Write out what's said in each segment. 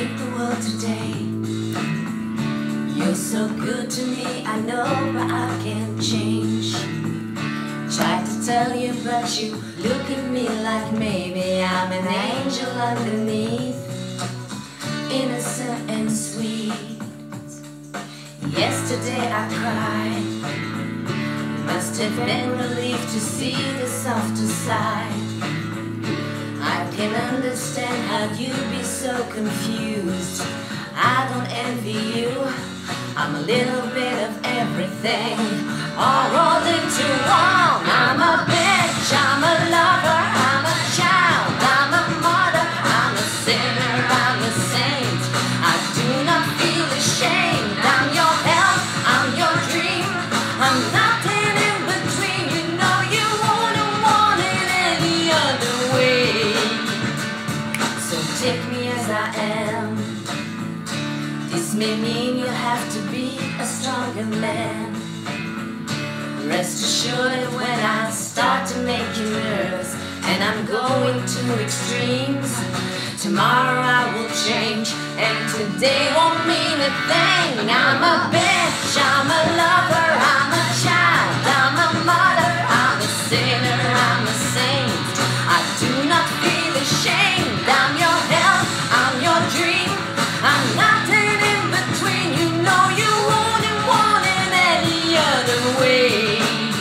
hate the world today. You're so good to me, I know, but I can't change. Tried to tell you, but you look at me like maybe I'm an angel underneath, innocent and sweet. Yesterday I cried, must have been relieved to see the softer side. I can understand how you'd be so confused. I don't envy you, I'm a little bit of everything, all rolled into one. I'm a bitch, I'm a lover, I'm a child, I'm a mother, I'm a sinner, I'm a saint. I do not feel ashamed. I'm your help, I'm your dream, I'm nothing in between. You know you wouldn't want it any other way. So take me as I am. This may mean you have to be a stronger man. Rest assured that when I start to make you nervous and I'm going to extremes, tomorrow I will change and today won't mean a thing. I'm a bitch, I'm a lover, I'm a child, I'm a mother, I'm a sinner, I'm a saint. I do not feel ashamed. I'm your help, I'm your dream, I'm nothing in between. You know you wouldn't want it any other way.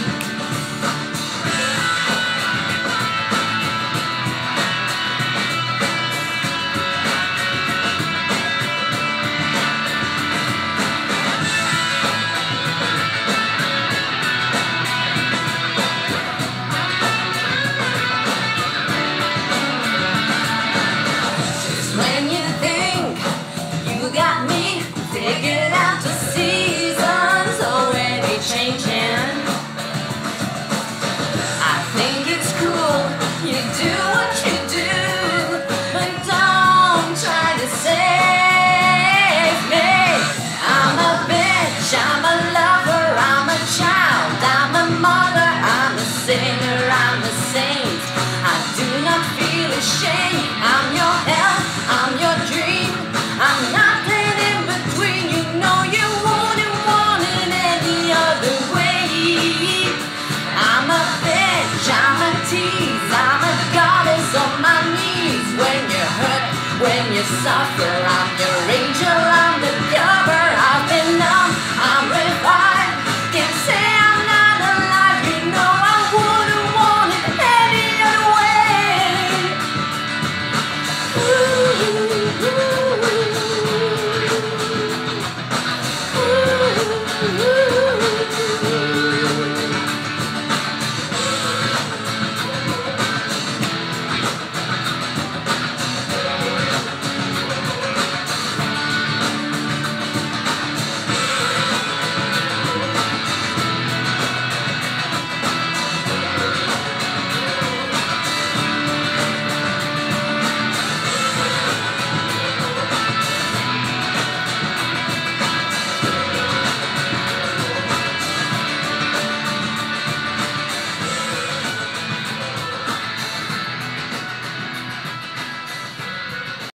When you think you got me figured out, the seasons already changing. I think it's cool, you do what you do, but don't try to save me. I'm a bitch, I'm a lover, I'm a child, I'm a mother, I'm a sinner, I'm a saint. I do not feel ashamed. I'm your help, I'm your dream, I'm nothing in between. You know you wouldn't want it any other way. I'm a bitch, I'm a tease, I'm a goddess on my knees. When you hurt, when you suffer, I'm your angel.